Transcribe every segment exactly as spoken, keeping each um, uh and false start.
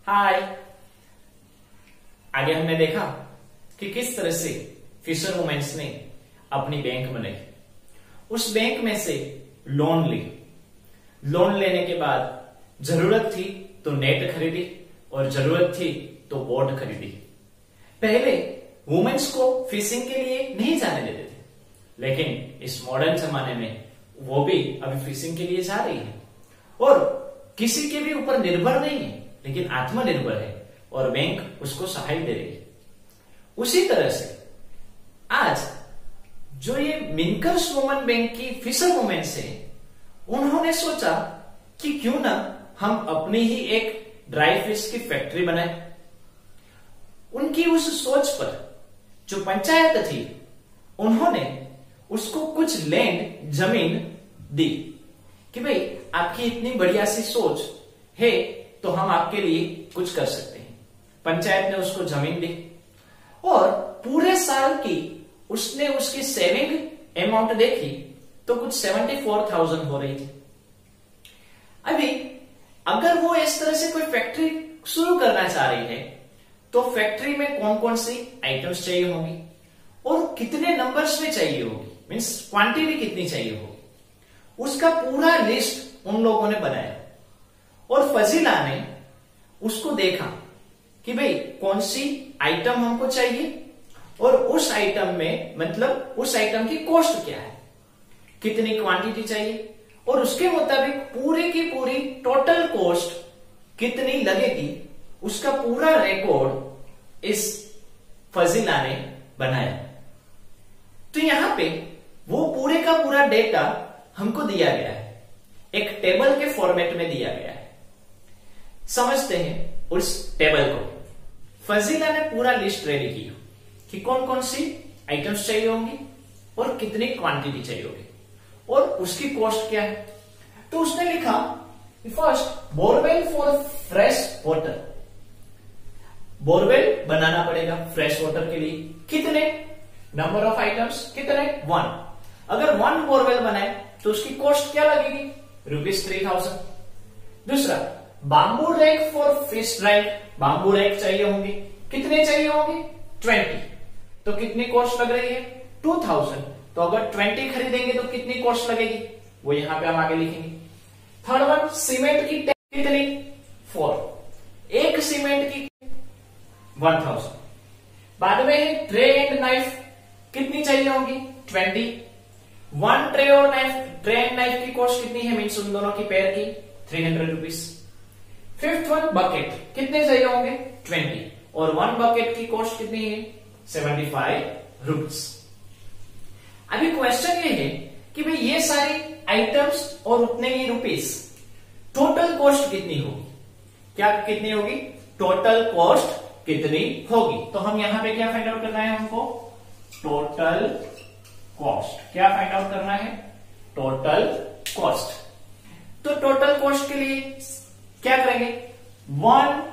हाय। आगे हमने देखा कि किस तरह से फिशर वुमेन्स ने अपनी बैंक बनाई। उस बैंक में से लोन ली, लोन लेने के बाद जरूरत थी तो नेट खरीदी और जरूरत थी तो बोट खरीदी। पहले वुमेन्स को फिशिंग के लिए नहीं जाने देते थे, लेकिन इस मॉडर्न जमाने में वो भी अभी फिशिंग के लिए जा रही है और किसी के भी ऊपर निर्भर नहीं है, लेकिन आत्मनिर्भर है और बैंक उसको सहाय दे रही है। उसी तरह से आज जो ये मिनकर्स वुमेन बैंक की फिशर वुमेन्स है, उन्होंने सोचा कि क्यों ना हम अपनी ही एक ड्राई फिश की फैक्ट्री बनाए। उनकी उस सोच पर जो पंचायत थी, उन्होंने उसको कुछ लैंड जमीन दी कि भाई आपकी इतनी बढ़िया सी सोच है तो हम आपके लिए कुछ कर सकते हैं। पंचायत ने उसको जमीन दी और पूरे साल की उसने उसकी सेविंग अमाउंट देखी तो कुछ सेवेंटी फोर थाउजेंड हो रही थी। अभी अगर वो इस तरह से कोई फैक्ट्री शुरू करना चाह रही है तो फैक्ट्री में कौन कौन सी आइटम्स चाहिए होंगी और कितने नंबर्स में चाहिए होगी, मीन्स क्वांटिटी कितनी चाहिए होगी, उसका पूरा लिस्ट उन लोगों ने बनाया। और फजीला ने उसको देखा कि भाई कौन सी आइटम हमको चाहिए और उस आइटम में मतलब उस आइटम की कॉस्ट क्या है, कितनी क्वांटिटी चाहिए और उसके मुताबिक पूरी की पूरी टोटल कॉस्ट कितनी लगेगी, उसका पूरा रिकॉर्ड इस फजीला ने बनाया। तो यहां पे वो पूरे का पूरा डेटा हमको दिया गया है, एक टेबल के फॉर्मेट में दिया गया है। समझते हैं उस टेबल को। फजीला ने पूरा लिस्ट रेडी की कि कौन कौन सी आइटम्स चाहिए होंगी और कितनी क्वांटिटी चाहिए होगी और उसकी कॉस्ट क्या है। तो उसने लिखा first borewell for fresh water, borewell बनाना पड़ेगा फ्रेश वाटर के लिए। कितने नंबर ऑफ आइटम्स, कितने वन। अगर वन बोरवेल बनाए तो उसकी कॉस्ट क्या लगेगी, रुपीज थ्री थाउजेंड। दूसरा bamboo rack for fish drive, bamboo rack चाहिए होंगे, कितने चाहिए होंगे ट्वेंटी। तो कितनी कॉस्ट लग रही है टू थाउजेंड। तो अगर ट्वेंटी खरीदेंगे तो कितनी कॉस्ट लगेगी, वो यहां पे हम आगे लिखेंगे। थर्ड वन सीमेंट की टैंक कितनी फोर, एक सीमेंट की वन थाउजेंड। बाद में ट्रे एंड नाइफ कितनी चाहिए होंगी ट्वेंटी। वन ट्रे और नाइफ, ट्रे एंड नाइफ की कॉस्ट कितनी है, मीन्स उन दोनों की पेयर की three hundred rupees. Fifth one bucket कितने चाहिए होंगे ट्वेंटी और वन बकेट की कॉस्ट कितनी है सेवेंटी फाइव रुपीज। अभी क्वेश्चन ये है कि भाई ये सारी आइटम्स और उतने ही रुपीज टोटल कॉस्ट कितनी होगी, क्या कितनी होगी, टोटल कॉस्ट कितनी होगी। तो हम यहां पे क्या फाइंड आउट करना है हमको, टोटल कॉस्ट। क्या फाइंड आउट करना है, टोटल कॉस्ट। तो टोटल कॉस्ट के लिए क्या करेंगे, वन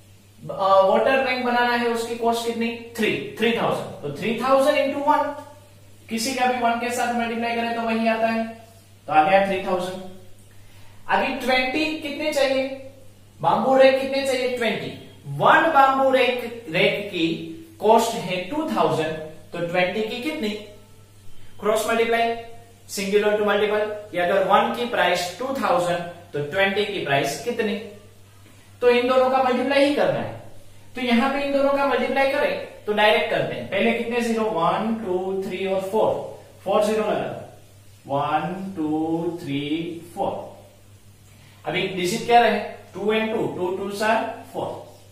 वाटर टैंक बनाना है, उसकी कॉस्ट कितनी थ्री थ्री थाउजेंड। तो थ्री थाउजेंड इंटू वन, किसी का भी वन के साथ मल्टीप्लाई करें तो वही आता है, तो आ गया थ्री थाउजेंड। अभी ट्वेंटी कितने चाहिए, बाम्बू रैक कितने चाहिए twenty. One bamboo rack rack की कॉस्ट है टू थाउजेंड, तो ट्वेंटी की कितनी, cross multiply, singular to multiple, या अगर वन की प्राइस टू थाउजेंड तो ट्वेंटी की प्राइस कितनी। तो इन दोनों का मल्टीप्लाई ही करना है। तो यहां पे इन दोनों का मल्टीप्लाई करें तो डायरेक्ट करते हैं। पहले कितने जीरो, वन टू थ्री और फोर, फोर जीरो लगा, वन टू थ्री फोर। अभी डिजिट क्या रहे, two and two, two two सार फोर,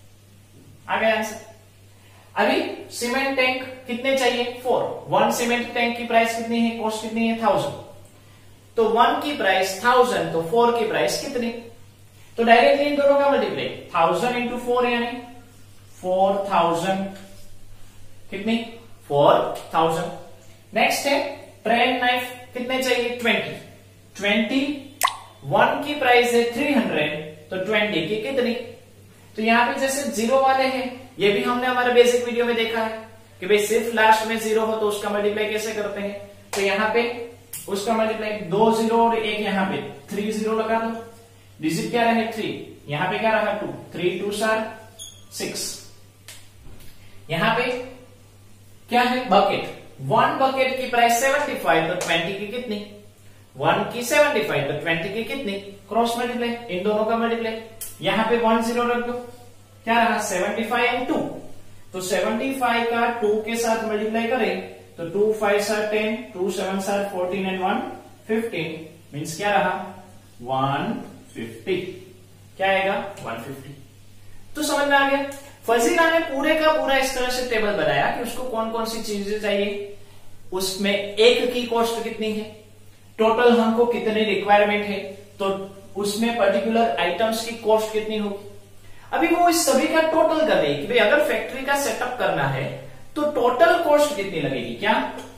आ गया आंसर। अभी सीमेंट टैंक कितने चाहिए फोर, वन सीमेंट टैंक की प्राइस कितनी है, कॉस्ट कितनी है थाउजेंड। तो वन की प्राइस थाउजेंड, तो फोर की प्राइस कितनी। तो डायरेक्टली इन दोनों का मल्टीप्लाई, थाउजेंड इंटू फोर यानी फोर थाउजेंड, कितनी फोर थाउजेंड। नेक्स्ट है ट्रे एंड नाइफ कितने चाहिए ट्वेंटी, ट्वेंटी वन की प्राइस है थ्री हंड्रेड, तो ट्वेंटी की कितनी। तो यहां पे जैसे जीरो वाले हैं, ये भी हमने हमारे बेसिक वीडियो में देखा है कि भाई सिर्फ लास्ट में जीरो हो तो उसका मल्टीप्लाई कैसे करते हैं। तो यहां पे उसका मल्टीप्लाई दो जीरो और एक, यहां पे थ्री जीरो लगा दो, डिजिट क्या रहे थ्री, यहां पे क्या रहा टू, थ्री टू सार सिक्स। यहां पे क्या है बकेट, वन बकेट की प्राइस सेवेंटी फाइव, तो ट्वेंटी की कितनी, वन की सेवेंटी फाइव, तो ट्वेंटी की कितनी, क्रॉस मल्टीप्लाई, इन दोनों का मल्टीप्लाई। यहां पे वन जीरो रख दो, क्या रहा सेवेंटी फाइव एंड टू, तो सेवेंटी फाइव का टू के साथ मल्टीप्लाई करें तो टू फाइव सार टेन, टू सेवन सार fourteen and one fifteen, means क्या रहा वन फिफ्टी, क्या आएगा वन फिफ्टी। तो समझ में आ गया। फजीला ने पूरे का पूरा इस तरह से टेबल बनाया कि उसको कौन कौन सी चीजें चाहिए, उसमें एक की कॉस्ट कितनी है, टोटल हमको कितनी रिक्वायरमेंट है, तो उसमें पर्टिकुलर आइटम्स की कॉस्ट कितनी होगी। अभी वो इस सभी का टोटल कर रही है कि भाई अगर फैक्ट्री का सेटअप करना है तो टोटल कॉस्ट कितनी लगेगी, क्या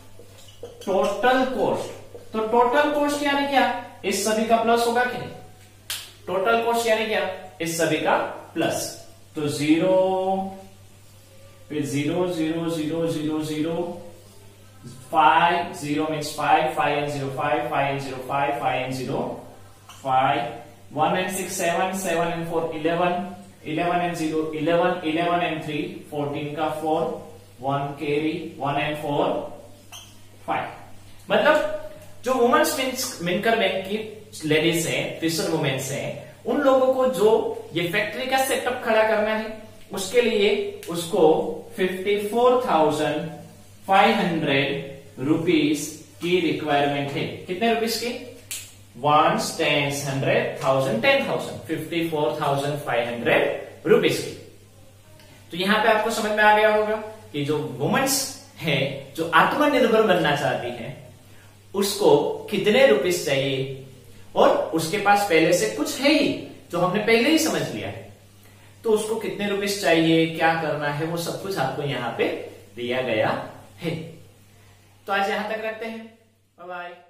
टोटल कॉस्ट, तो टोटल कॉस्ट यानी क्या, इस सभी का प्लस होगा कि नहीं, टोटल कॉस्ट यानी क्या, इस सभी का प्लस, तो जीरो फिर zero zero zero zero zero five, zero means five, five and zero five, five and zero five, five and zero five, one and six seven, seven and four eleven, eleven and zero eleven, eleven and three fourteen का four, one carry, one and four five. मतलब जो women's मिनकर bank की ladies है, fisher women's है, उन लोगों को जो ये फैक्ट्री का सेटअप खड़ा करना है उसके लिए उसको fifty four thousand five hundred rupees की रिक्वायरमेंट है। कितने रुपीज की, ones, tens, hundred, thousand, ten thousand, fifty four thousand five hundred rupees की। तो यहां पे आपको समझ में आ गया होगा कि जो वुमेन्स है जो आत्मनिर्भर बनना चाहती है उसको कितने रुपीस चाहिए, और उसके पास पहले से कुछ है ही जो हमने पहले ही समझ लिया है, तो उसको कितने रुपीस चाहिए, क्या करना है, वो सब कुछ आपको यहाँ पे दिया गया है। तो आज यहां तक रखते हैं, बाय बाय।